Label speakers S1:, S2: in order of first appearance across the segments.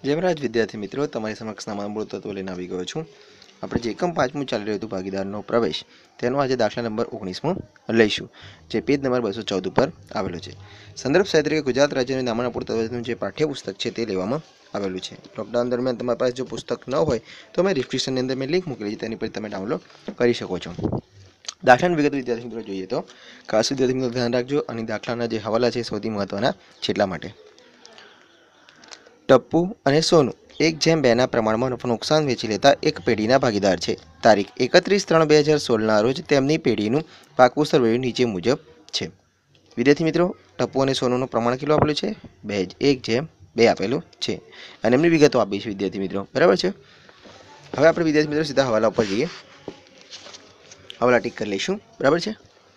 S1: જેમરાજ વિદ્યાર્થી મિત્રો, તમારી સમક્ષ નાના મૂળ તત્વો લઈને આવી ગયો છું। આપણે જે એકમ 5મું ચાલી રહ્યું હતું ભાગીદારનો પ્રવેશ, તેનો આજે દાખલા નંબર 19મો લઈશું, જે પેજ નંબર 214 ઉપર આવેલો છે। સંદર્ભ સાહિત્ય તરીકે ગુજરાત રાજ્યની નામના પૂર તત્વનું જે પાઠ્યપુસ્તક છે તે લેવામાં આવેલું છે। લોકડાઉન દરમિયાન તમારી પાસે જો પુસ્તક ન હોય તો મેં ડિસ્ક્રિપ્શનની અંદર મેં લિંક મૂકેલી છે, તેની પર તમે ડાઉનલોડ કરી શકો છો। દાખલાની વિગત વિદ્યાર્થી મિત્રો જોઈએ તો ખાસ વિદ્યાર્થી મિત્રો ધ્યાન રાખજો, અને દાખલાના જે હવાલા છે સૌથી મહત્વના છે એટલા માટે। ટપ્પુ અને સોનુ 1:2 પ્રમાણમાં નફો નુકસાન વેચી લેતા એક પેઢીના ભાગીદાર છે। તારીખ 31/3/2016ના રોજ તેમની પેઢીનું પાકું સરવૈયું નીચે મુજબ છે। વિદ્યાર્થી મિત્રો, ટપ્પુ અને સોનુનું પ્રમાણ કેટલું આપેલું છે? 1:2 આપેલું છે, અને એમની વિગતો આપી છે વિદ્યાર્થી મિત્રો, બરાબર છે। હવે આપણે વિદ્યાર્થી મિત્રો સીધા હવાલા ઉપર જઈએ, હવાલા ટીક કરી લઈશું, બરાબર છે।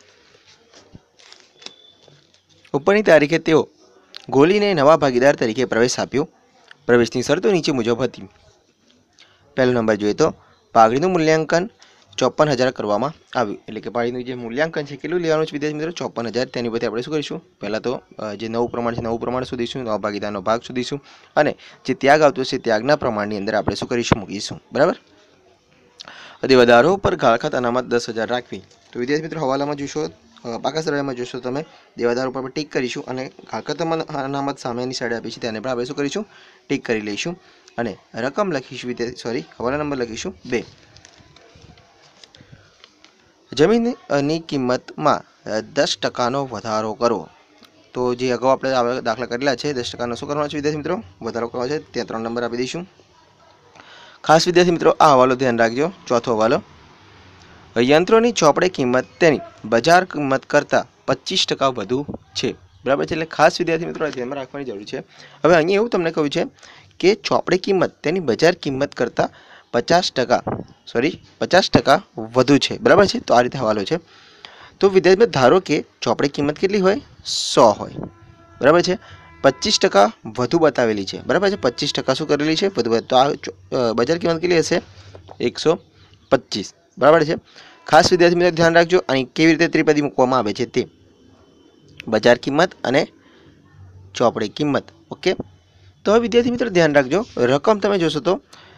S1: ઉપરની તારીખે તેઓ ગોલીને નવા ભાગીદાર તરીકે પ્રવેશ આપ્યો। પ્રવેશની શરતો નીચે મુજબ હતી। પહેલો નંબર જોઈએ તો પાઘડીનું મૂલ્યાંકન 54,000 કરવામાં આવ્યું, એટલે કે પાઘડીનું જે મૂલ્યાંકન છે કેટલું લેવાનું છે વિદ્યાર્થી મિત્રો? 54,000। તેની પરથી આપણે શું કરીશું? પહેલાં તો જે નવું પ્રમાણ છે નવું પ્રમાણ શોધીશું, નવા ભાગીદારનો ભાગ શોધીશું, અને જે ત્યાગ આવતો છે ત્યાગના પ્રમાણની અંદર આપણે શું કરીશું? મૂકીશું, બરાબર। હવે વધારો પર ગાળખાત અનામત 10,000 રાખવી, તો વિદ્યાર્થી મિત્રો હવાલામાં જોશો, પાકા સરવાળામાં જોશો તમે, દેવાદાર ઉપર ટીક કરીશું, અને ગાળખાત અનામત સામેની સાઈડ આપી છે તેને પણ આપણે શું કરીશું? ટીક કરી લઈશું, અને રકમ લખીશું વિદ્યાર્થી હવાલા નંબર લખીશું 2। જમીનની કિંમતમાં 10%નો વધારો કરો, તો જે અગાઉ આપણે દાખલા કરેલા છે 10%નો શું કરવાનો છે વિદ્યાર્થી મિત્રો? વધારો કરવાનો છે, ત્યાં 3 નંબર આપી દઈશું। ખાસ વિદ્યાર્થી મિત્રો આ હવાલો ધ્યાન રાખજો, ચોથો હવાલો, યંત્રોની ચોપડે કિંમત તેની બજાર કિંમત કરતાં 25% વધુ છે, બરાબર છે। એટલે ખાસ વિદ્યાર્થી મિત્રો ધ્યાનમાં રાખવાની જરૂર છે। હવે અહીંયા એવું તમને કહ્યું છે કે ચોપડે કિંમત તેની બજાર કિંમત કરતાં 50% વધુ છે, બરાબર છે। તો આ રીતે હવાલો છે। તો વિદ્યાર્થી ધારો કે ચોપડે કિંમત કેટલી હોય? 100 હોય, બરાબર છે। 25% વધુ બતાવેલી છે, બરાબર છે। 25% શું કરેલી છે? વધુ, તો આ બજાર કિંમત કેટલી હશે? 125, બરાબર છે। ખાસ વિદ્યાર્થી મિત્રો ધ્યાન રાખજો, અહીં કેવી રીતે ત્રિપદી મૂકવામાં આવે છે તે, બજાર કિંમત અને ચોપડે કિંમત, ઓકે। તો હવે વિદ્યાર્થી મિત્રો ધ્યાન રાખજો, રકમ તમે જોશો તો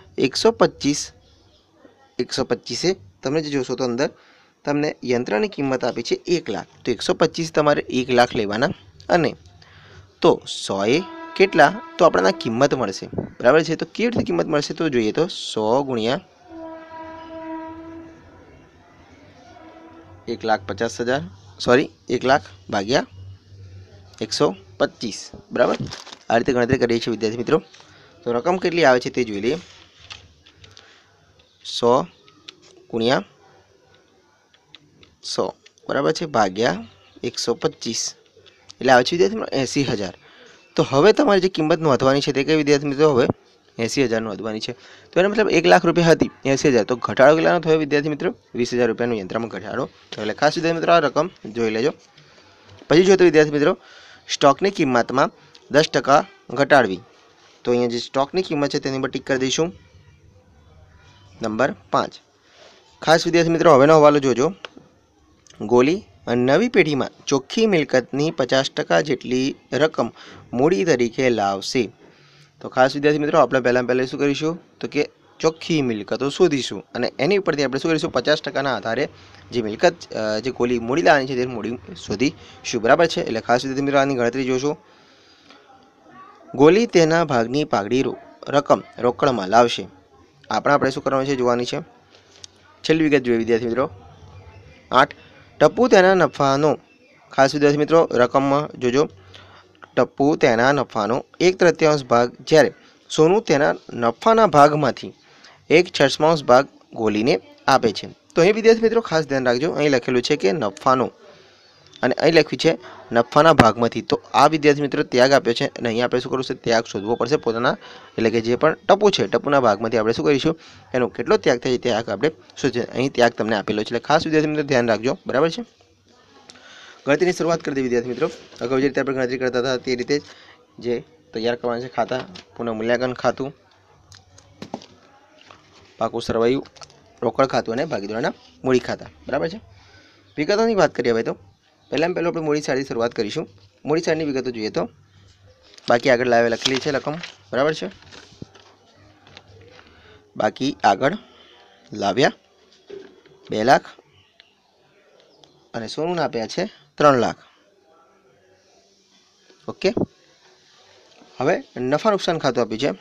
S1: 125 તમે જે જોશો તો અંદર તમને યંત્રની કિંમત આપી છે 1 લાખ, તો 125 તમારે 1 લાખ લેવાના, અને તો 100 કેટલા? તો આપણને કિંમત મળશે, બરાબર છે। તો કેવી રીતે કિંમત મળશે? તો જોઈએ તો 100 ગુણ્યા 1,50,000, સોરી 1 લાખ ભાગ્યા 125, બરાબર। આ રીતે ગણતરી કરીએ છીએ વિદ્યાર્થી મિત્રો। તો રકમ કેટલી આવે છે તે જોઈ લઈએ, 100 ગુણ્યા 100, બરાબર છે, ભાગ્યા 125, એટલે આવે છે વિદ્યાર્થી મિત્રો 80,000। તો હવે તમારી જે કિંમત નોંધવાની છે તે કઈ વિદ્યાર્થી મિત્રો? હવે 80,000 નોંધવાની છે। તો એનો મતલબ 1 લાખ રૂપિયા હતી, 80,000, તો ઘટાડો કેટલાનો થયો વિદ્યાર્થી મિત્રો? 20,000 રૂપિયાનું યંત્રમાં ઘટાડો થયો, એટલે ખાસ વિદ્યાર્થી મિત્રો આ રકમ જોઈ લેજો। પછી જોઈએ તો વિદ્યાર્થી મિત્રો સ્ટોકની કિંમતમાં 10% ઘટાડવી, તો અહીંયા જે સ્ટોકની કિંમત છે તેની પર ટીક કરી દઈશું, નંબર 5। ખાસ વિદ્યાર્થી મિત્રો હવેનો હવાલો જોજો, ગોલી નવી પેઢીમાં ચોખ્ખી મિલકતની 50% જેટલી રકમ મૂડી તરીકે લાવશે। તો ખાસ વિદ્યાર્થી મિત્રો આપણે પહેલાં શું કરીશું? તો કે ચોખ્ખી મિલકતો શોધીશું, અને એની ઉપરથી આપણે શું કરીશું? 50%ના આધારે જે મિલકત જે ગોલી મૂડી લાવવાની છે તે મૂડી શોધીશું, બરાબર છે। એટલે ખાસ વિદ્યાર્થી મિત્રો આની ગણતરી જોશો, ગોલી તેના ભાગની પાઘડી રકમ રોકડમાં લાવશે, આપણે શું કરવાનું છે જોવાની છે। છેલ્લી વિગત જોઈએ વિદ્યાર્થી મિત્રો 8, ટપ્પુ તેના નફાનો, ખાસ વિદ્યાર્થી મિત્રો રકમમાં જોજો, ટપ્પુ તેના નફાનો 1/3 ભાગ, જ્યારે સોનું તેના નફાના ભાગમાંથી 1/6 ભાગ ગોલીને આપે છે। તો અહીં વિદ્યાર્થી મિત્રો ખાસ ધ્યાન રાખજો, અહીં લખેલું છે કે નફાનો, અને અહીં લખ્યું છે નફાના ભાગમાંથી, તો આ વિદ્યાર્થી મિત્રો ત્યાગ આપ્યો છે, અને અહીંયા આપણે શું કરવું છે? ત્યાગ શોધવો પડશે પોતાના, એટલે કે જે પણ ટપ્પુ છે ટપ્પુના ભાગમાંથી આપણે શું કરીશું? એનો કેટલો ત્યાગ થાય ત્યાગ આપણે શોધીએ, અહીં ત્યાગ તમને આપેલો છે, એટલે ખાસ વિદ્યાર્થી મિત્રો ધ્યાન રાખજો, બરાબર છે। ગણતરીની શરૂઆત કરી દઈએ વિદ્યાર્થી મિત્રો, અગાઉ જે રીતે આપણે ગણતરી કરતા હતા તે રીતે જે તૈયાર કરવાના છે ખાતા, પુનઃ મૂલ્યાંકન ખાતું, પાકું સરવૈયું, રોકડ ખાતું અને ભાગીદારોના મૂડી ખાતા, બરાબર છે। વિગતોની વાત કરીએ હવે તો પહેલાં આપણે મૂડી સાઈડથી શરૂઆત કરીશું। મૂડી સાઈડની વિગતો જોઈએ તો બાકી આગળ લખેલી છે રકમ, બરાબર છે। બાકી આગળ લાવ્યા 2 લાખ અને સોનું આપ્યા છે 3 લાખ. ઓકે, હવે નફા નુકસાન ખાતું આપ્યું છે,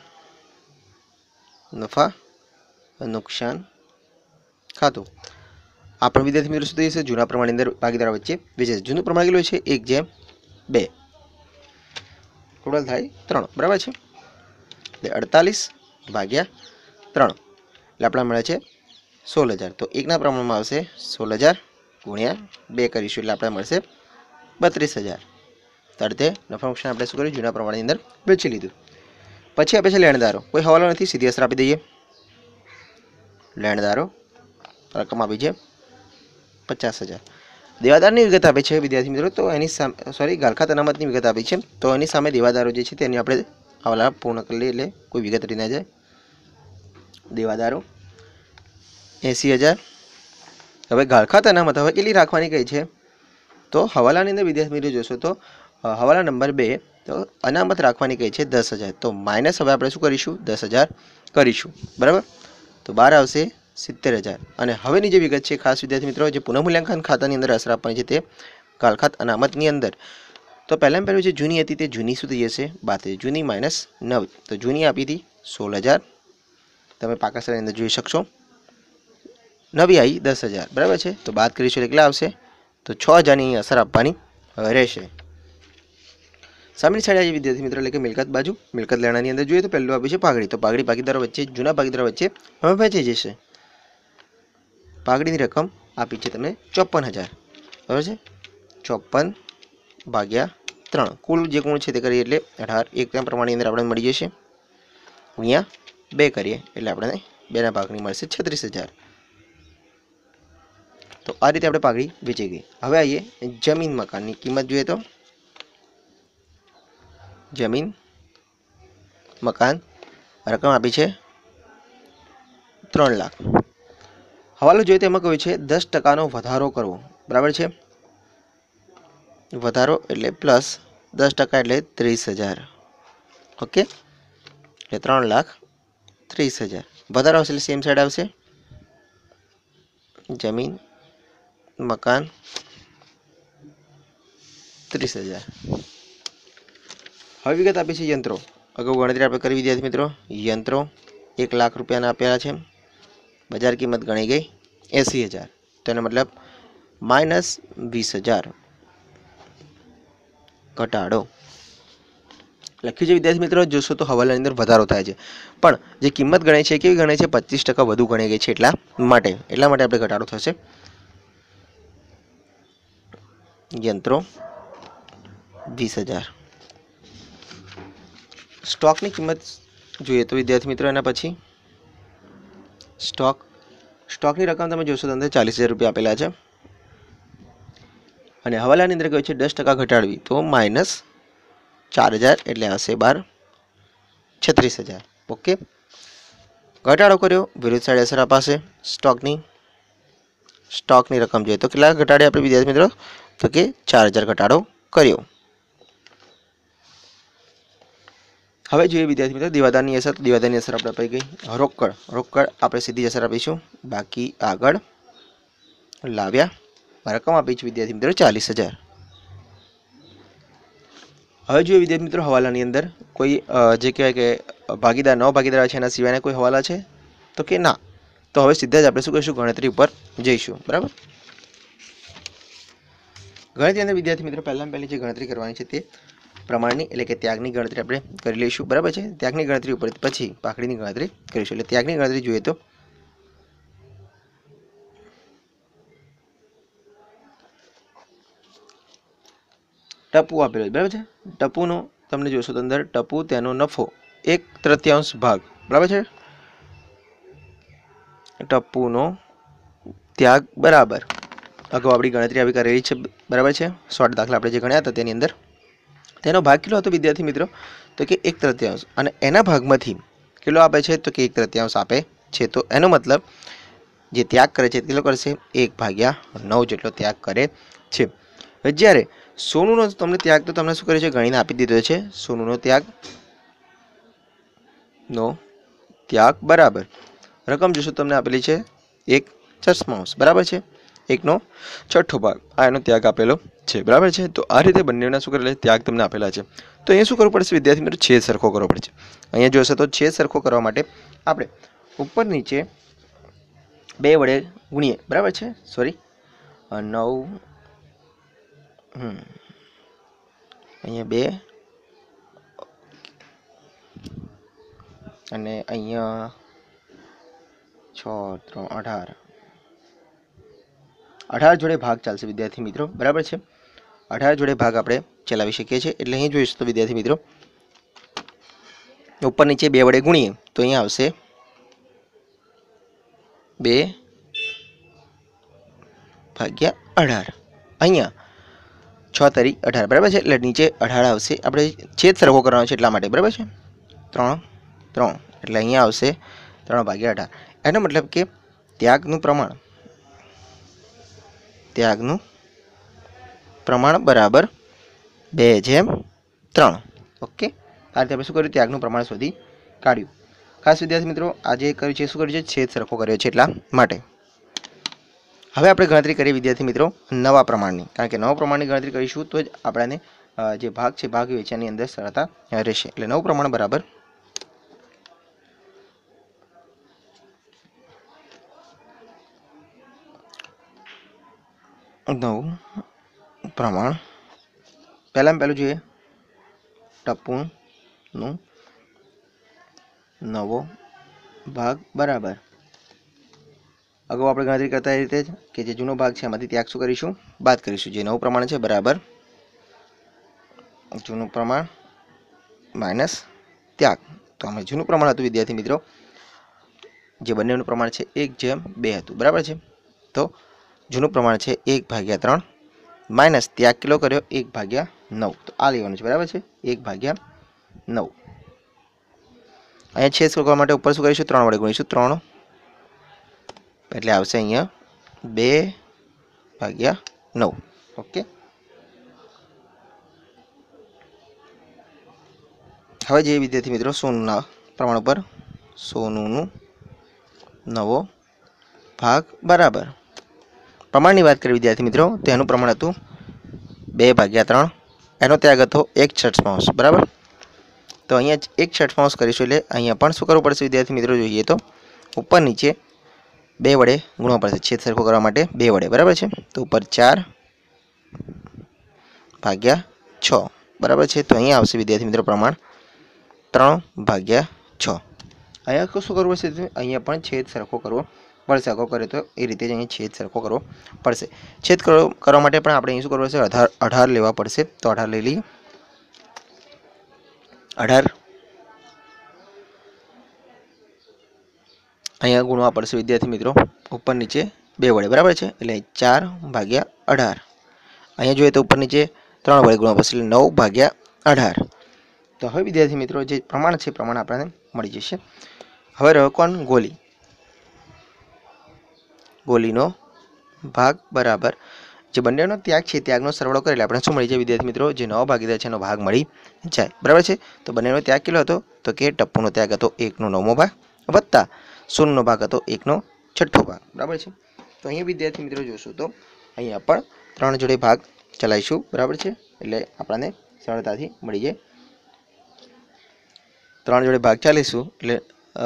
S1: નફા નુકસાન ખાતું. આપણે વિદ્યાર્થી મિત્રો શું થશે? જૂના પ્રમાણની અંદર ભાગીદારો વચ્ચે વેચાશે. જૂનું પ્રમાણ કેટલું છે? 1/2, ટોટલ થાય 3, બરાબર છે. એટલે 48 ભાગ્યા 3 એટલે આપણને મળે છે 16,000. તો એકના પ્રમાણમાં આવશે 16,000 ગુણ્યા 2 કરીશું એટલે આપણે મળશે 32,000. તરતે નફા નુકસાન આપણે શું કર્યું? જૂના પ્રમાણની અંદર વેચી લીધું. પછી આપે છે લેણદારો. કોઈ હવાલો નથી, સીધી અસર આપી દઈએ. લેણદારો રકમ આપી છે 50,000. દેવાદારની વિગત આપે છે વિદ્યાર્થી મિત્રો. તો એની સામે ગાલખાત અનામતની વિગત આપી છે. તો એની સામે દેવાદારો જે છે તેની આપણે હવાલા પૂર્ણ કરી લઈએ એટલે કોઈ વિગત રહી ના જાય. દેવાદારો 80,000. હવે ગાલખાત અનામત હવે કેટલી રાખવાની કહી છે? તો હવાલાની અંદર વિદ્યાર્થી મિત્રો જોશો તો હવાલા નંબર 2 તો અનામત રાખવાની કહી છે 10,000. તો માઇનસ હવે આપણે શું કરીશું? 10,000 કરીશું, બરાબર. તો 12 આવશે 70,000. અને હવેની જે વિગત છે ખાસ વિદ્યાર્થી મિત્રો, જે પુનઃમૂલ્યાંકન ખાતાની અંદર અસર આપવાની છે તે ગાલખાત અનામતની અંદર. તો પહેલાં જે જૂની હતી તે જૂની શું થઈ જશે? 32. જૂની માઇનસ 9. તો જૂની આપી હતી 16,000, તમે પાકાસરની અંદર જોઈ શકશો. નવી આવી 10,000, બરાબર છે. તો બાદ કરીશું એટલે કેટલા આવશે? તો 6,000ની અસર આપવાની રહેશે. સામેની સાઈડ આવી વિદ્યાર્થી મિત્રો એટલે કે મિલકત બાજુ. મિલકત લેણાની અંદર જોઈએ તો પહેલું આપ્યું છે પાઘડી. તો પાઘડી ભાગીદારો વચ્ચે, જૂના ભાગીદારો વચ્ચે હવે વહેંચાઈ જશે. પાઘડીની રકમ આપી છે તમને 54,000, બરાબર છે. 54 ભાગ્યા 3 કુલ જે ગુણ છે તે કરીએ એટલે 18. એકના પ્રમાણની અંદર આપણે મળી જશે ગુણ્યા 2 કરીએ એટલે આપણે 2ના ભાગની મળશે 36,000. તો આ રીતે આપણે પાઘડી વેચી ગઈ. હવે આવીએ જમીન મકાનની કિંમત જોઈએ તો જમીન મકાન રકમ આપી છે 3 લાખ. હવાલો જોઈએ તો એમાં કહ્યું છે 10%નો વધારો કરવો, બરાબર છે. વધારો એટલે પ્લસ 10% એટલે 30,000. ઓકે, એટલે 3,30,000 વધારો આવશે એટલે સેમ સાઈડ આવશે જમીન મકાન 30,000. હવે વિગત આપી છે યંત્રો. અગાઉ ગણતરી આપણે કરી વિદ્યાર્થી મિત્રો. યંત્રો 1 લાખ રૂપિયાના આપેલા છે. બજાર કિંમત ગણી ગઈ 80,000. તો એનો મતલબ માઇનસ 20,000 ઘટાડો લખ્યું છે વિદ્યાર્થી મિત્રો. જોશો તો હવાલાની અંદર વધારો થાય છે, પણ જે કિંમત ગણાય છે કેવી ગણાય છે? 25% વધુ ગણાઈ ગઈ છે. એટલા માટે આપણે ઘટાડો થશે. યંત્રો 20,000. સ્ટોકની કિંમત જોઈએ તો વિદ્યાર્થી મિત્રો એના પછી સ્ટોકની રકમ તમે જોશો તો અંદર 40,000 રૂપિયા આપેલા છે. અને હવાલાની અંદર કહ્યું છે 10% ઘટાડવી. તો માઇનસ 4,000 એટલે આવશે 36,000. ઓકે, ઘટાડો કર્યો, વિરુદ્ધ સાઈડ અસર અપાશે સ્ટોકની રકમ જોઈએ તો કેટલા ઘટાડે આપણે વિદ્યાર્થી મિત્રો? તો કે 4,000 ઘટાડો કર્યો. હવે જોઈએ વિદ્યાર્થી મિત્રો દેવાદારની અસર. દેવાદારની અસર આપણે આપી ગઈ. રોકડ આપણે સીધી અસર આપીશું. બાકી આગળ લાવ્યા રકમ આપી છે વિદ્યાર્થી મિત્રો 40,000. હવે જોઈએ વિદ્યાર્થી મિત્રો હવાલાની અંદર કોઈ જે કહેવાય કે ભાગીદાર નવા ભાગીદાર છે એના સિવાયના કોઈ હવાલા છે? તો કે ના. તો હવે સીધા જ આપણે શું કરીશું? ગણતરી ઉપર જઈશું, બરાબર. ગણતરી અંદર વિદ્યાર્થી મિત્રો પહેલી જે ગણતરી કરવાની છે તે પ્રમાણની એટલે કે ત્યાગની ગણતરી આપણે કરી લઈશું, બરાબર છે. ત્યાગની ગણતરી ઉપર પછી પાઘડીની ગણતરી કરીશું. એટલે ત્યાગની ગણતરી જોઈએ તો ટપુ આપેલો છે, બરાબર છે. ટપુનો તમને જોશો તો અંદર ટપુ તેનો નફો 1/3 ભાગ, બરાબર છે. ટપુનો ત્યાગ બરાબર અગાઉ આપણી ગણતરી આવી કરેલી છે, બરાબર છે. 100 દાખલા આપણે જે ગણ્યા હતા તેની અંદર તેનો ભાગ કેટલો હતો વિદ્યાર્થી મિત્રો? તો કે 1/3. અને એના ભાગમાંથી કેટલો આપે છે? તો કે 1/3 આપે છે. તો એનો મતલબ જે ત્યાગ કરે છે કેટલો કરશે? 1/9 જેટલો ત્યાગ કરે છે. જ્યારે સોનુનો તમને ત્યાગ તો તમને શું કરે છે? ગણીને આપી દીધો છે. સોનુનો ત્યાગ બરાબર રકમ જોશો તમને આપેલી છે 1/6 બરાબર છે, 1/6 ભાગ આ એનો ત્યાગ આપેલો છે બરાબર છે। તો આ રીતે બંનેના શું કરેલા ત્યાગ તમને આપેલા છે। તો અહીંયા શું કરવું પડશે વિદ્યાર્થી મિત્રો, છેદ સરખો કરવો પડશે। અહીંયા જોશો તો છેદ સરખો કરવા માટે આપણે ઉપર નીચે 2 વડે ગુણીએ બરાબર છે, સોરી 9 અહીંયા 2 અને અહીંયા 6 3 18 જોડે ભાગ ચાલશે વિદ્યાર્થી મિત્રો બરાબર છે। 18 જોડે ભાગ આપણે ચલાવી શકીએ છીએ। એટલે અહીં જોઈશું તો વિદ્યાર્થી મિત્રો ઉપર નીચે 2 વડે ગુણીએ તો અહીંયા આવશે 2/18। અહીંયા 6 તરી 18 બરાબર છે, એટલે નીચે 18 આવશે। આપણે છેદ સરખો કરવાનો છે એટલા માટે બરાબર છે, 3 3 એટલે અહીંયા આવશે 3/18। એનો મતલબ કે ત્યાગનું પ્રમાણ બરાબર 2/3। ઓકે, આ રીતે આપણે શું કર્યું, ત્યાગનું પ્રમાણ શોધી કાઢ્યું। ખાસ વિદ્યાર્થી મિત્રો આજે કર્યું છે શું કર્યું છે, છેદ સરખો કર્યો છે એટલા માટે। હવે આપણે ગણતરી કરીએ વિદ્યાર્થી મિત્રો નવા પ્રમાણની, કારણ કે નવા પ્રમાણની ગણતરી કરીશું તો જ આપણને જે ભાગ છે ભાગ વેચાણની અંદર સરળતા રહેશે। એટલે નવું પ્રમાણ બરાબર નવું પ્રમાણ, પહેલામાં પહેલું જોઈએ ટપ્પુનું નવો ભાગ બરાબર, અગાઉ આપણે ગણતરી કરતા એ રીતે જ કે જે જૂનો ભાગ છે એમાંથી ત્યાગ શું કરીશું, બાદ કરીશું। જે નવું પ્રમાણ છે બરાબર જૂનું પ્રમાણ માઇનસ ત્યાગ। તો અમે જૂનું પ્રમાણ હતું વિદ્યાર્થી મિત્રો, જે બંનેનું પ્રમાણ છે 1/2 હતું બરાબર છે। તો જૂનું પ્રમાણ છે 1/3 માઇનસ ત્યાગ કેટલો કર્યો 1/9। તો આ લેવાનું છે બરાબર છે, 1/9। અહીંયા છેદ કરવા માટે ઉપર શું કરીશું, 3 વડે ગુણીશું, 3 એટલે આવશે અહીંયા 2/9। ઓકે, હવે જે વિદ્યાર્થી મિત્રો સોનુના પ્રમાણ ઉપર સોનુનું નવો ભાગ બરાબર, પ્રમાણની વાત કરીએ વિદ્યાર્થી મિત્રો તો એનું પ્રમાણ હતું 2/3, એનો ત્યાગ હતો 1/6 બરાબર। તો અહીંયા 1/6 કરીશું એટલે અહીંયા પણ શું કરવું પડશે વિદ્યાર્થી મિત્રો, જોઈએ તો ઉપર નીચે 2 વડે ગુણવા પડશે, છેદ સરખો કરવા માટે 2 વડે બરાબર છે। તો ઉપર 4/6 બરાબર છે। તો અહીંયા આવશે વિદ્યાર્થી મિત્રો પ્રમાણ 3/6। અહીંયા શું કરવું પડશે, અહીંયા પણ છેદ સરખો કરવો પડશે, અગાઉ કરે તો એ રીતે જ અહીંયા છેદ સરખો કરવો પડશે। છેદ કરવા માટે પણ આપણે અહીં શું કરવું પડશે, 18 લેવા પડશે। તો 18 લઈ લઈએ, 18 અહીંયા ગુણવા પડશે વિદ્યાર્થી મિત્રો ઉપર નીચે 2 વડે બરાબર છે, એટલે 4/18। અહીંયા જોઈએ તો ઉપર નીચે 3 વડે ગુણવા પડશે એટલે 9/18। તો હવે વિદ્યાર્થી મિત્રો જે પ્રમાણ છે પ્રમાણ આપણને મળી જશે। હવે રહ્યો કોણ, ગોલીનો ભાગ બરાબર, જે બંનેનો ત્યાગ છે ત્યાગનો સરવાળો કરે એટલે આપણે શું મળી જાય વિદ્યાર્થી મિત્રો, જે નવો ભાગીદાર છે એનો ભાગ મળી જાય બરાબર છે। તો બંનેનો ત્યાગ કેટલો હતો, તો કે ટપ્પુનો ત્યાગ હતો 1/9 ભાગ વત્તા સોનુનો ભાગ હતો 1/6 ભાગ બરાબર છે। તો અહીંયા વિદ્યાર્થી મિત્રો જોશું તો અહીંયા પણ 3 જોડે ભાગ ચલાવીશું બરાબર છે, એટલે આપણને સરળતાથી મળી જાય। 3 જોડે ભાગ ચાલીશું એટલે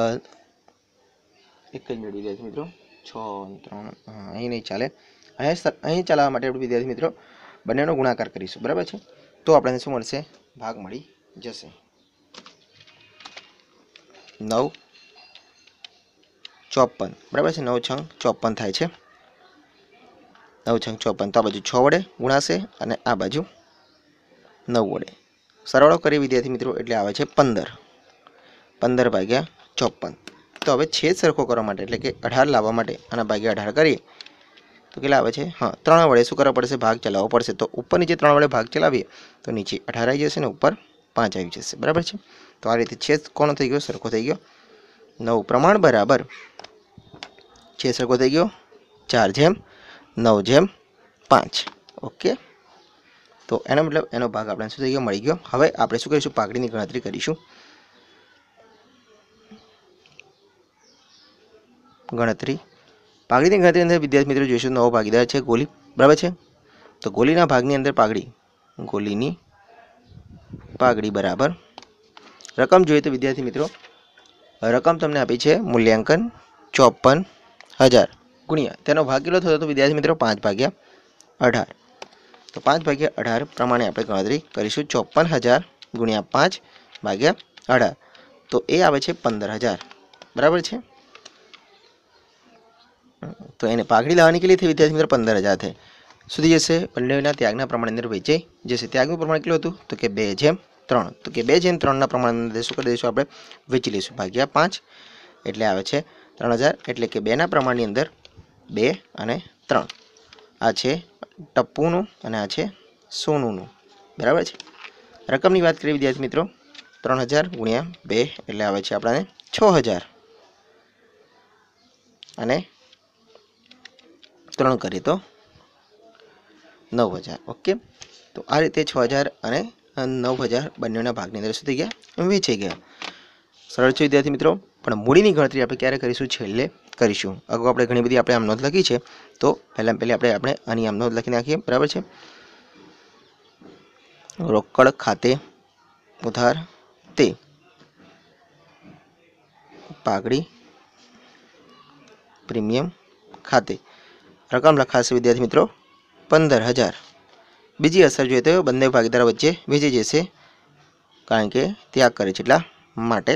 S1: એક જ મિનિટ વિદ્યાર્થી મિત્રો, 6 3 અહીં નહીં ચાલે, અહીં ચલાવવા માટે આપણે વિદ્યાર્થી મિત્રો બંનેનો ગુણાકાર કરીશું બરાબર છે। તો આપણને શું મળશે, ભાગ મળી જશે। 9 54 બરાબર છે, 9 6 54 થાય છે, 9 6 54। તો આ બાજુ 6 વડે ગુણાશે અને આ બાજુ 9 વડે સરવાળો કરીએ વિદ્યાર્થી મિત્રો એટલે આવે છે 15/54। તો હવે છેદ સરખો કરવા માટે એટલે કે 18 લાવવા માટે આના ભાગ્યા 18 કરીએ તો કેટલા આવે છે, હા 3 વડે શું કરવા પડશે, ભાગ ચલાવવો પડશે। તો ઉપર નીચે 3 વડે ભાગ ચલાવીએ તો નીચે 18 આવી જશે ને ઉપર 5 આવી જશે બરાબર છે। તો આ રીતે છેદ કોનો થઈ ગયો, સરખો થઈ ગયો। નવું પ્રમાણ બરાબર છેદ સરખો થઈ ગયો 4/9/5। ઓકે, તો એનો મતલબ એનો ભાગ આપણે શું થઈ ગયો, મળી ગયો। હવે આપણે શું કરીશું, પાઘડીની ગણતરી કરીશું। ગણતરી. પાઘડીની ગણતરી અંદર વિદ્યાર્થી મિત્રો જોઈશું નવો ભાગીદાર છે ગોલી, બરાબર છે. તો ગોલીના ભાગની અંદર પાઘડી, ગોલીની પાઘડી બરાબર રકમ જોઈએ તો વિદ્યાર્થી મિત્રો રકમ તમને આપી છે મૂલ્યાંકન 54,000 ગુણ્યા તેનો ભાગ કેટલો થતો તો વિદ્યાર્થી મિત્રો 5/18. તો 5/18 પ્રમાણે આપણે ગણતરી કરીશું. 54,000 ગુણ્યા 5/18 તો એ આવે છે 15,000, બરાબર છે. તો એને પાઘડી લાવવાની કેટલી થઈ વિદ્યાર્થી મિત્રો 15,000 થઈ. સુધી જશે બંનેના ત્યાગના પ્રમાણ અંદર વેચાઈ જશે. ત્યાગનું પ્રમાણ કેટલું હતું તો કે 2/3. તો કે 2/3ના પ્રમાણ અંદર શું કરી દઈશું આપણે વેચી લઈશું ભાગ્યા 5 એટલે આવે છે 3,000. એટલે કે 2ના પ્રમાણની અંદર 2 અને 3 આ છે ટપ્પુનું અને આ છે સોનુનું, બરાબર છે. રકમની વાત કરીએ વિદ્યાર્થી મિત્રો 3,000 ગુણ્યા 2 એટલે આવે છે આપણને 6,000 અને 3 કરીએ તો 9,000. ઓકે, તો આ રીતે 6,000 અને 9,000 બંનેના ભાગની અંદર શું થઈ ગયા વેચાઈ ગયા. સરળ છે વિદ્યાર્થી મિત્રો, પણ મૂડીની ગણતરી આપણે ક્યારે કરીશું છેલ્લે કરીશું. અગાઉ આપણે ઘણી બધી આપણે આમ નોંધ લખી છે તો પહેલાં આપણે આની આમ નોંધ લખી નાખીએ, બરાબર છે. રોકડ ખાતે ઉધાર તે પાઘડી પ્રીમિયમ ખાતે રકમ લખાશે વિદ્યાર્થી મિત્રો 15,000. બીજી અસર જોઈએ તો બંને ભાગીદારો વચ્ચે વેચી જશે કારણ કે ત્યાગ કરે છે એટલા માટે.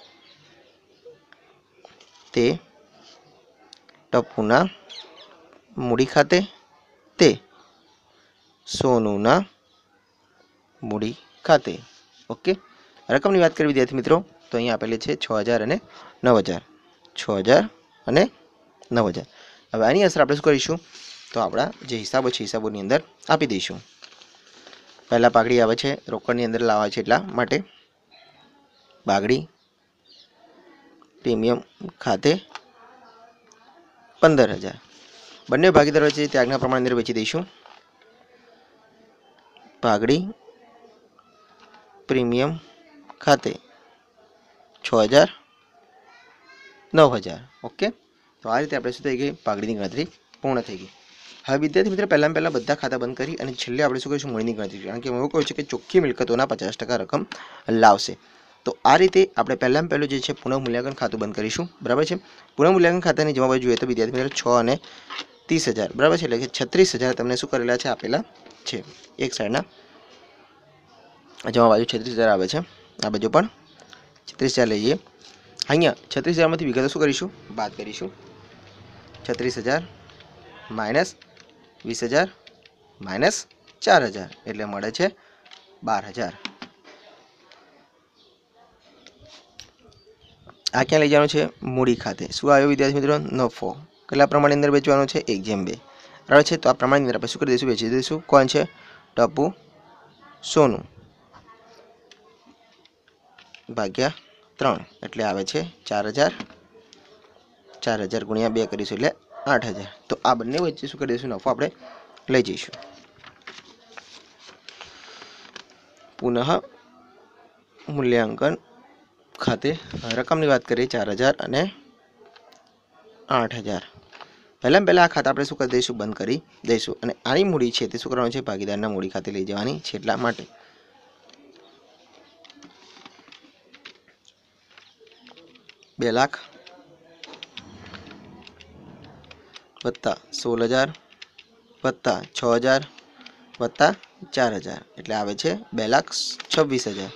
S1: તે ટપ્પુના મૂડી ખાતે તે સોનુના મૂડી ખાતે. ઓકે, રકમની વાત કરીએ વિદ્યાર્થી મિત્રો તો અહીંયા આપેલી છે 6,000 અને 9,000. 6,000 અને 9,000. હવે આની અસર આપણે શું કરીશું તો આપણા જે હિસાબો છે હિસાબોની અંદર આપી દઈશું. પહેલાં પાઘડી આવે છે રોકડની અંદર લાવવા છે એટલા માટે પાઘડી પ્રીમિયમ ખાતે 15,000 બંને ભાગીદારો વચ્ચે ત્યાગના પ્રમાણ અંદર વેચી દઈશું. પાઘડી પ્રીમિયમ ખાતે 6,000 9,000. ઓકે, તો આ રીતે આપણે શું થઈ ગઈ પાઘડીની ગણતરી પૂર્ણ થઈ ગઈ. હવે વિદ્યાર્થી મિત્રો પહેલાં બધા ખાતા બંધ કરી અને છેલ્લે આપણે શું કરીશું મૂડીની ગણતરી, કારણ કે એવું કહ્યું છે કે ચોખ્ખી મિલકતોના 50% રકમ લાવશે. તો આ રીતે આપણે પહેલું જે છે પુનઃ મૂલ્યાંકન ખાતું બંધ કરીશું, બરાબર છે. પુનઃ મૂલ્યાંકન ખાતાની જમા બાજુ જોઈએ તો વિદ્યાર્થી મિત્રો 6 અને 30,000, બરાબર છે. એટલે કે 36,000 તમને શું કરેલા છે આપેલા છે. એક સાઈડના જમા બાજુ 36,000 આવે છે, આ બાજુ પણ 36,000 લઈએ. અહીંયા 36,000માંથી વિગતો શું કરીશું બાદ કરીશું. 36,000 માઇનસ 20,000 માઇનસ 4,000 એટલે મળે છે 12,000. આ ક્યાં લઈ જવાનું છે મૂડી ખાતે. શું આવ્યો વિદ્યાર્થી મિત્રો નફો. કેટલા પ્રમાણની અંદર વેચવાનો છે 1/2, બરાબર છે. તો આ પ્રમાણની અંદર આપણે શું કરી દઈશું વેચી દઈશું. કોણ છે ટપ્પુ સોનું ભાગ્યા 3 એટલે આવે છે 4,000. 4,000 ગુણ્યા 2 કરીશું એટલે 8,000. તો આ બંને વચ્ચે શું કરી દઈશું નફો આપણે લઈ જઈશું. પુનઃ મૂલ્યાંકન ખાતે રકમની વાત કરીએ 4,000 અને 8,000. પહેલાં આ ખાતા આપણે શું કરી દઈશું બંધ કરી દઈશું અને આની મૂડી છે તે શું કરવાનું છે ભાગીદારના મૂડી ખાતે લઈ જવાની છે એટલા માટે. બે લાખ વત્તા 16,000 વત્તા 6,000 વત્તા 4,000 એટલે આવે છે 2,26,000.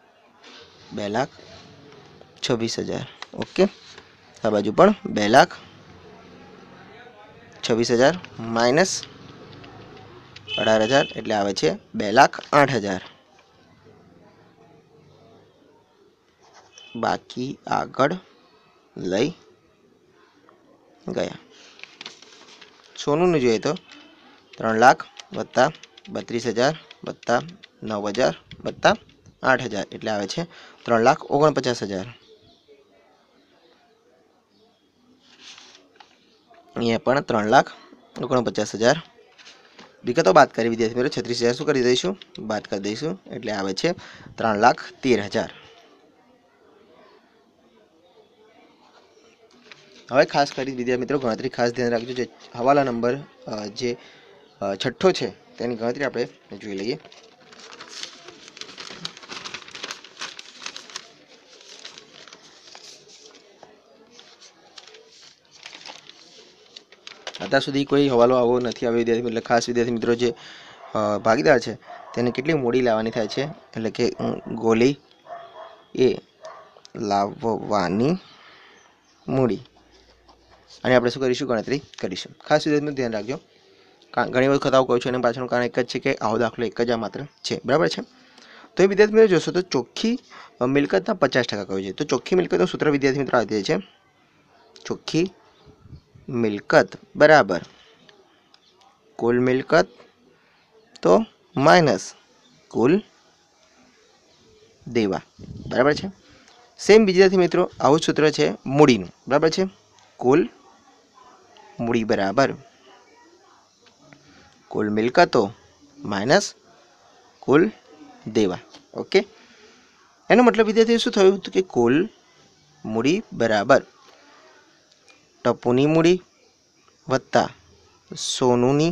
S1: 2,26,000. ઓકે, આ બાજુ પણ 2,26,000 માઇનસ 18,000 એટલે આવે છે 2,08,000. બાકી આગળ લઈ ગયા. સોનુનું જોઈએ તો 3 લાખ વત્તા 32,000 વત્તા 9,000 વત્તા 8,000 એટલે આવે છે 3,49,000. અહીંયા પણ 3,49,000. વિગતો બાદ કરી વિદ્યાર્થી મિત્રો 36,000 શું કરી દઈશું બાદ કરી દઈશું એટલે આવે છે 3,13,000. હવે ખાસ કરી વિદ્યાર્થી મિત્રો ગણતરી ખાસ ધ્યાન રાખજો, જે હવાલા નંબર જે છઠ્ઠો છે તેની ગણતરી આપણે જોઈ લઈએ। અત્યાર સુધી કોઈ હવાલો આવો નથી આવ્યો વિદ્યાર્થી, એટલે ખાસ વિદ્યાર્થી મિત્રો જે ભાગીદાર છે તેને કેટલી મૂડી લાવવાની થાય છે, એટલે કે ગોલી એ લાવવાની મૂડી, અને આપણે શું કરીશું, ગણતરી કરીશું। ખાસ વિદ્યાર્થીનું ધ્યાન રાખજો, ઘણી વખત આવું કહું છું, એનું પાછળનું કારણ એક જ છે કે આવો દાખલો એક જ આ માત્ર છે, બરાબર છે। તો એ વિદ્યાર્થી મિત્રો જોશો તો ચોખ્ખી મિલકતના 50% કહ્યું છે, તો ચોખ્ખી મિલકતનું સૂત્ર વિદ્યાર્થી મિત્રો આ છે, ચોખ્ખી મિલકત બરાબર કુલ મિલકત તો માઇનસ કુલ દેવા, બરાબર છે। સેમ વિદ્યાર્થી મિત્રો આવું સૂત્ર છે મૂડીનું, બરાબર છે, કુલ મૂડી બરાબર કુલ મિલકતો માઇનસ કુલ દેવા। ઓકે, એનો મતલબ વિદ્યાર્થી શું થયું તો કે કુલ મૂડી બરાબર ટપુની મૂડી વત્તા સોનુની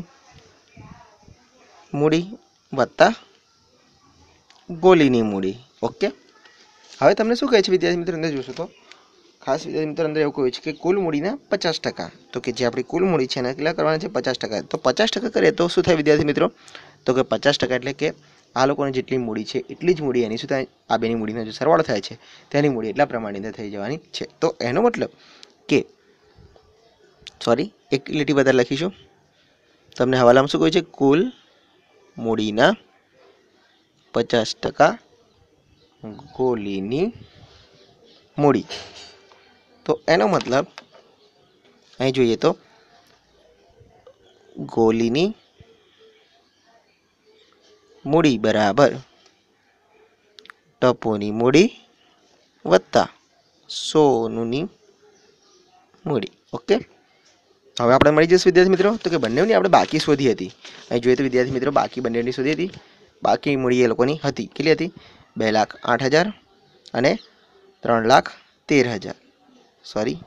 S1: મૂડી વત્તા ગોલીની મૂડી। ઓકે, હવે તમને શું કહે છે વિદ્યાર્થી મિત્રો, અંદર જોશો તો ખાસ વિદ્યાર્થી મિત્રો અંદર એવું કહ્યું છે કે કુલ મૂડીના 50%, તો કે જે આપણી કુલ મૂડી છે એના કેટલા કરવાના છે 50%, તો 50% કરીએ તો શું થાય વિદ્યાર્થી મિત્રો, તો કે 50% એટલે કે આ લોકોની જેટલી મૂડી છે એટલી જ મૂડી એની શું થાય, આ બેની મૂડીનો જે સરવાળો થાય છે તેની મૂડી એટલા પ્રમાણની અંદર થઈ જવાની છે। તો એનો મતલબ કે સોરી એક લીટી વધારે લખીશું, તમને હવાલામાં શું કહ્યું છે, કુલ મૂડીના 50% ગોલીની મૂડી, તો એનો મતલબ અહીં જોઈએ તો ગોલીની મૂડી બરાબર ટપુની મૂડી વત્તા સોનુની મૂડી। ઓકે, હવે આપણે મળી જશે વિદ્યાર્થી મિત્રો, તો કે બંનેની આપણે બાકી શોધી હતી, અહીં જોઈએ તો વિદ્યાર્થી મિત્રો બાકી બંનેની શોધી હતી, બાકી મૂડી એ લોકોની હતી, કેટલી હતી 2,08,000 અને 3,13,000, સોરી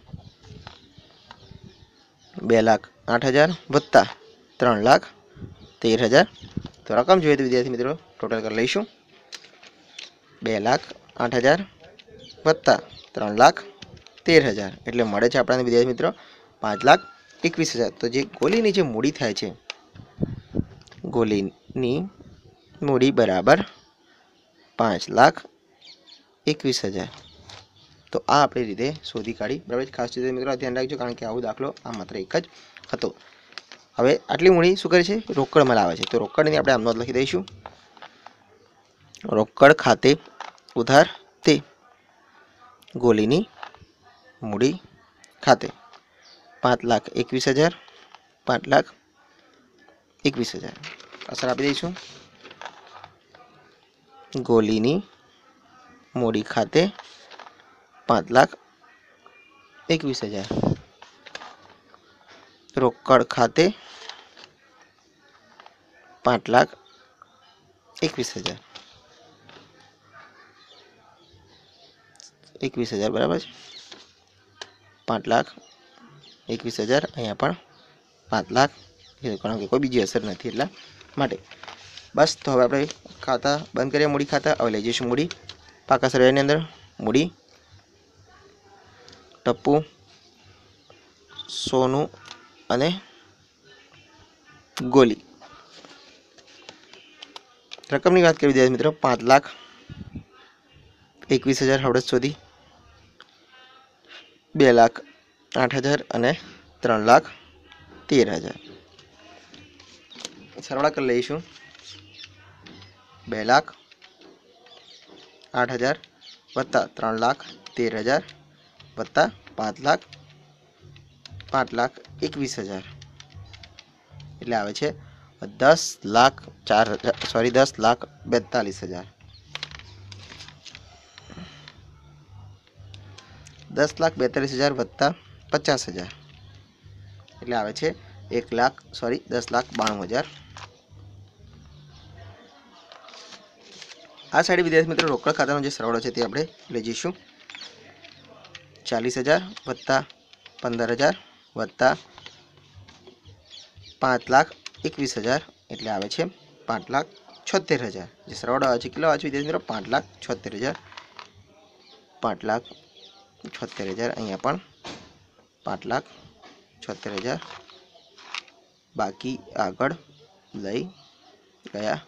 S1: 2,08,000 વત્તા 3,13,000, તો રકમ જોઈએ તો વિદ્યાર્થી મિત્રો ટોટલ કરી લઈશું, 2,08,000 વત્તા 3,13,000 એટલે મળે છે આપણને વિદ્યાર્થી મિત્રો 5,21,000। તો જે ગોલીની જે મૂડી થાય છે, ગોલીની મૂડી બરાબર 5,21,000, તો આ આપણી રીતે શોધી કાઢી, બરાબર। ખાસ રીતે મિત્રો ધ્યાન રાખજો, કારણ કે આવો દાખલો આ માત્ર એક જ હતો। હવે આટલી મૂડી શું કરે છે, રોકડમાં લાવે છે, તો રોકડની આપણે આમ નોંધ લખી દઈશું, રોકડ ખાતે ઉધાર તે ગોલીની મૂડી ખાતે 5,21,000 5,21,000 અસર આપી દઈશું, ગોલીની મૂડી ખાતે 5,21,000 રોકડ ખાતે 5,21,000 બરાબર છે, 5,21,000 અહીંયા પણ 5,00,000, કારણ કે કોઈ બીજી અસર નથી એટલા માટે। બસ, તો હવે આપણે ખાતા બંધ કરીએ મૂડી ખાતા, હવે લઈ જઈશું મૂડી પાકા સરવાળાની અંદર, મૂડી ટપ્પુ સોનું અને ગોલી। રકમની વાત કરી વિદ્યાર્થી મિત્રો 5,21,000 હવડે શોધી, 2,08,000 અને 3,13,000 સરવાળા કરી લઈશું, 2,08,000 વત્તા 3,13,000 વત્તા 5,21,000 એટલે આવે છે 10,42,000 10,42,000 વત્તા 50,000 એટલે આવે છે 10,92,000। આ સાઈડ વિદ્યાર્થી મિત્રો રોકડ ખાતાનો જે સરવાળો છે તે આપણે લઈ જઈશું, 40,000 વત્તા 15,000 વત્તા 5,21,000 એટલે આવે છે 5,76,000। જે સરવાળો આવે છે કેટલો આવે છે વિદ્યાર્થી મિત્રો 5,76,000। 5,76,000 અહીંયા પણ 5,76,000 બાકી આગળ લઈ ગયા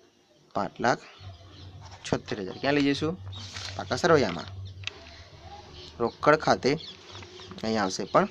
S1: 5,76,000 ક્યાં લઈ જઈશું પાકા સરવૈયામાં રોકડ ખાતે અહીંયા આવશે પણ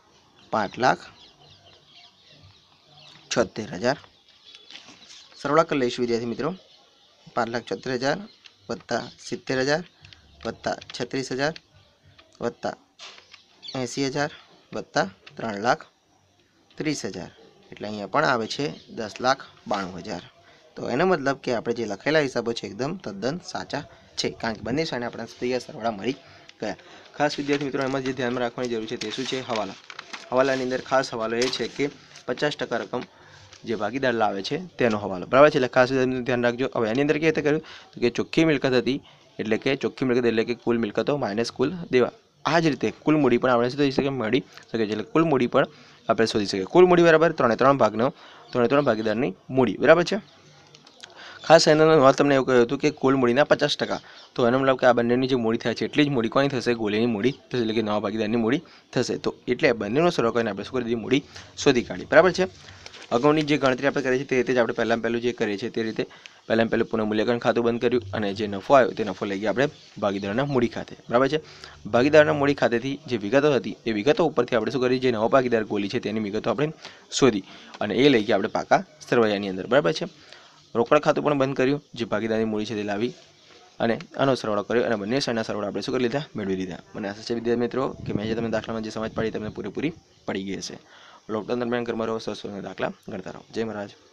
S1: 5,76,000 સરવાળા કરી લઈશું વિદ્યાર્થી મિત્રો 5,76,000 વત્તા 70,000 વત્તા 36,000 વત્તા 80,000 વત્તા 3,30,000 એટલે અહીંયા પણ આવે છે 10,92,000। તો એનો મતલબ કે આપણે જે લખેલા હિસાબો છે એકદમ તદ્દન સાચા છે કારણ કે બંને સાઈડે આપણે તૈયાર સરવાળા મળી ગયા। ખાસ વિદ્યાર્થી મિત્રો એમાં જે ધ્યાનમાં રાખવાની જરૂર છે તે શું છે હવાલા। હવાલાની અંદર ખાસ હવાલો એ છે કે 50% રકમ જે ભાગીદાર લાવે છે તેનો હવાલો બરાબર છે એટલે ખાસ ધ્યાન રાખજો। હવે એની અંદર કેવી રીતે કર્યું તો કે ચોખ્ખી મિલકત હતી એટલે કે ચોખ્ખી મિલકત એટલે કે કુલ મિલકતો માઇનસ કુલ દેવા। આ જ રીતે કુલ મૂડી પણ આપણે શોધી શકીએ મળી શકે છે એટલે કુલ મૂડી પણ આપણે શોધી શકીએ। કુલ મૂડી બરાબર 3/3 ભાગનો 3/3 ભાગીદારની મૂડી બરાબર છે। ખાસ એનો વાત તમને એવું કહ્યું હતું કે કુલ મૂડીના 50% તો એનો મતલબ કે આ બંનેની જે મૂડી થાય છે એટલી જ મૂડી કોની થશે ગોલીની મૂડી થશે એટલે કે નવા ભાગીદારની મૂડી થશે। તો એટલે બંનેનો સરવાળો કરીને આપણે શું કરી દીધી મૂડી શોધી કાઢી બરાબર છે। અગાઉની જે ગણતરી આપણે કરી છે તે રીતે જ આપણે પહેલું જે કરીએ છીએ તે રીતે પહેલું પુનઃમૂલ્યાંકન ખાતું બંધ કર્યું અને જે નફો આવ્યો તે નફો લઈ ગયા આપણે ભાગીદારના મૂડી ખાતે બરાબર છે। ભાગીદારના મૂડી ખાતેથી જે વિગતો હતી એ વિગતો ઉપરથી આપણે શું કરી જે નવો ભાગીદાર ગોલી છે તેની વિગતો આપણે શોધી અને એ લઈ ગયા આપણે પાકા સરવૈયાની અંદર બરાબર છે। રોકડ ખાતું પણ બંધ કર્યું જે ભાગીદારની મૂડી છે તે લાવી અને આનો સરવાળો કર્યો અને બંને સાઈડના સરવાળા આપણે શું કરી લીધા મેળવી લીધા। મને આશા છે વિદ્યાર્થી મિત્રો કે મેં જે તમને દાખલામાં જે સમજ પડી તમને પૂરેપૂરી પડી ગઈ હશે। લોકડાઉન દરમિયાન ઘરમાં રહો સરસ દાખલા ગણતા રહો। જય મહારાજ।